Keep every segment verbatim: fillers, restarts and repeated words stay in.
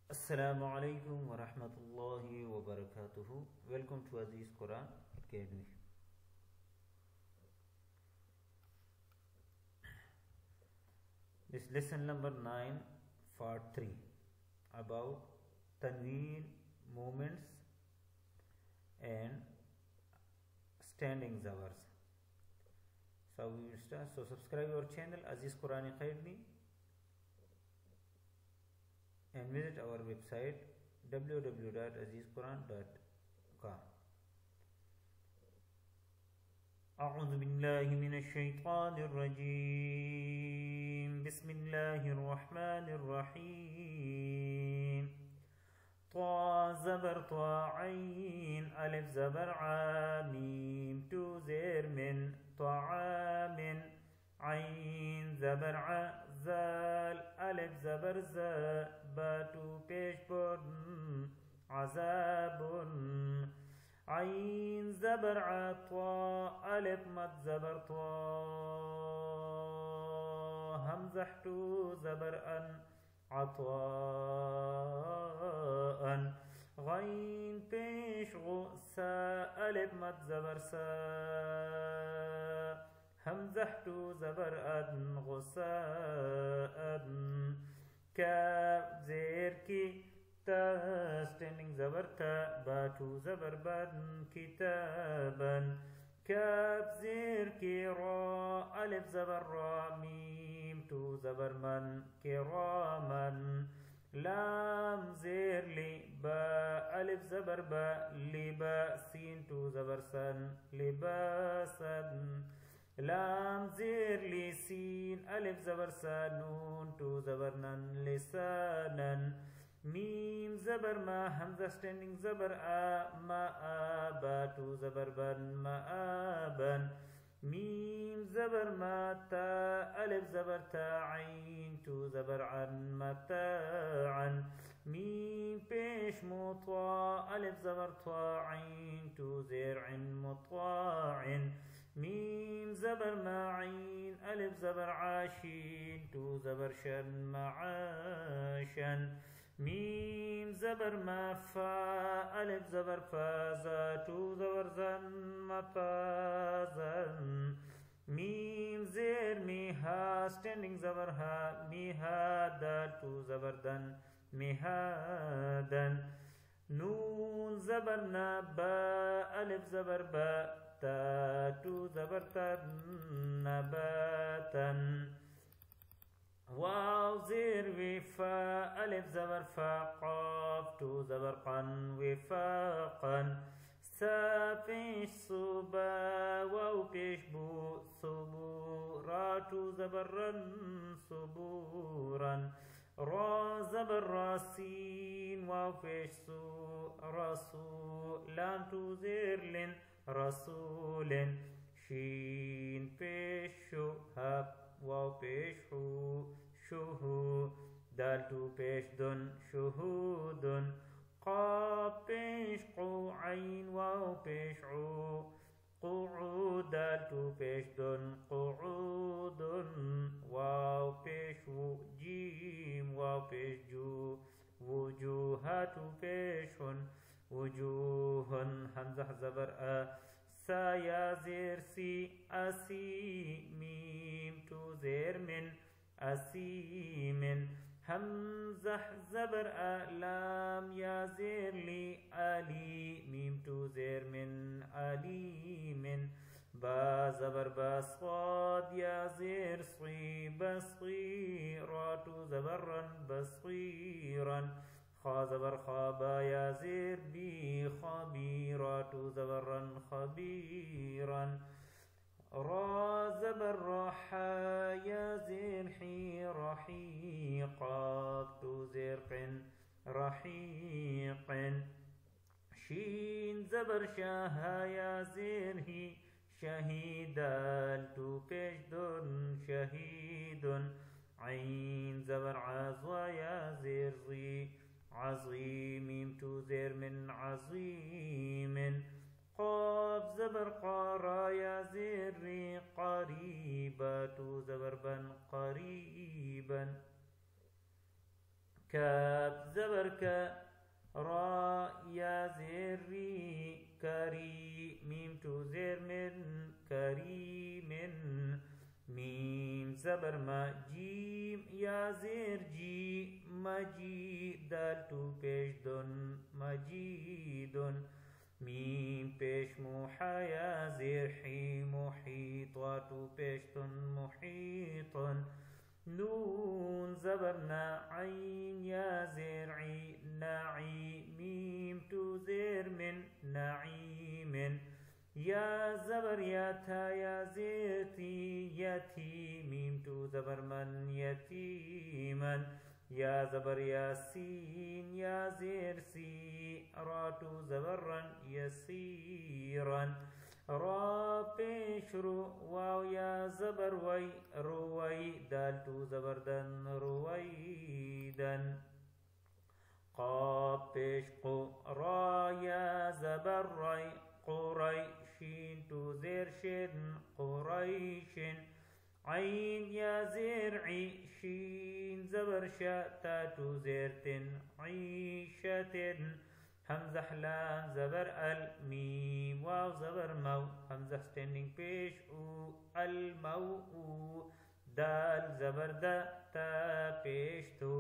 Assalamu alaikum wa rahmatullahi wa barakatuhu. Welcome to Aziz Quran Academy. This lesson number nine, part three, about Tanveen movements and standing zawars. So we will start. So subscribe our channel Aziz Quran Academy and visit our website w w w dot aziz quran dot com. أعوذ بالله من الشيطان الرجيم. بسم الله الرحمن الرحيم. طا زبر طا عين ألف زبر عاميم تو زير من طعام عين زبر ع زال ألف زبر زا باتو پیش برن عذاب عين زبر عطا ألف مد زبر طا همزحتو زبر أن عطاء غين پیش غسا ألف مد زبر سا همزحتو زبر أدن غساء كاف زير كي تا standing زبر تا باتو زبر بدن كتابا كاف زير كي را ألف زبر را ميم تو زبر من كراما لام زير لي با ألف زبر با لبا سين تو زبر سن لباسا لام زير لي سين ألف زبر سا نون تو زبر نن لسانا ميم زبر ما همزة standing زبر آ ما آبا تو زبر بن ما آبا ميم زبر ما تا ألف زبر تا عين تو زبر عن متاعا ميم بيش مطاع ألف زبر طا عين تو زير عن مطاع ميم زبر ما عين ألف زبر عاشين تو زبر شن معاشا ميم زبر ما فا ألف زبر فازا تو زبر زن مفازا ميم زير ميها standing زبر ها ميهادا تو زبر دن ميهادا نون زبر نبا ألف زبر با تا تو زبر تا نباتا واو زير وفا ألف زبر فا قاف تو زبر قن وفاقا سا پیش صوبا واو پیش بو صبورا تو زبر رن صبورا را زبر راسين واو پیش سو رسو لام تو زير لن رسول شين پیش شو هب واو پیش حو شهو دال تو پیش دن شهود قاب پیش قو عين واو پیش عو قعود دال تو پیش دن قعود واو پیش و جيم واو پیش جو وجوهات پیش وجوه همزة زبر أ سا يا زير سي أسي ميم تو زير من أسي من همزة زبر أ لام يا زير لي ألي ميم تو زير من ألي من با زبر با صاد يا زير صي بصيرا تو زبرا بصيرا خا زبر خابا يا زير بي خبيرا تو زبرا خبيرا را زبر راحا يا زير حي رحيقا تو زير قن رحيق شين زبر شاها يا زير هي شهيدا تو پیش دن شهيد عين زبر عزوا يا زير زي عظيم تو زير من عظيم قاف زبر قارا يا زير قريبا تو زبر بن قريبا كاف زبر كا را يا زير ري كري ميم تو زير من كريم ميم زبر ما جيم يا زير جي مجيد دال تو پیش دن مجيد ميم پیش موحى يا زير حي محيط واتو پیش تن محيط نون زبرنا عين يا زير عي نعي ميم تو زير من نعيم يا زبر يا تا يا زيتي يتي ميم تو زبر من يتيما يا زبر يا سين يا زير سي را تو زبرا يسيرا را پیش رو واو یا زبر وی روی دال تو زبردن رویدن قاب پیش قو را یا زبر ری قری شین تو زیر شن قریشن عین یا زیر عی شین زبر شا تا تو زیر تن عیشتن همزة لام زبر ال ميم واو زبر مو همزة standing پیش او المو او دال زبر دا تا پیش تو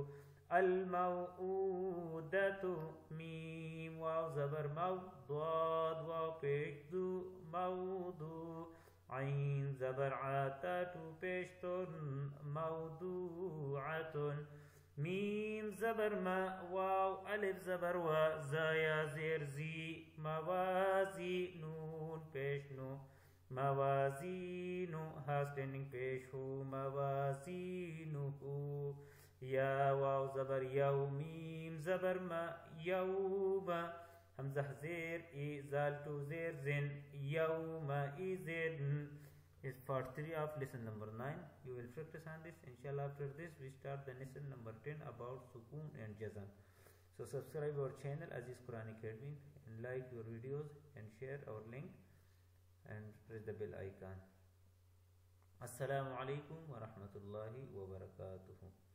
الموءودة ميم واو زبر مو ضاد واو پیش دو موضوع عين زبر عاتا تو پیش تن موضوعة ميم زبر ما واو ألف زبر و زايا زير زي موازي نون پیش نو موازينو ها standing پیش هو موازينو يا واو زبر يو ميم زبر ما يوم همزة زير إي زال تو زير زن يوم إذن is part three of lesson number nine. You will practice on this. Inshallah, after this we start the lesson number ten about sukun and jazm. So subscribe our channel Aziz Quran Academy and like your videos and share our link and press the bell icon. Assalamu alaikum wa rahmatullahi wa barakatuh.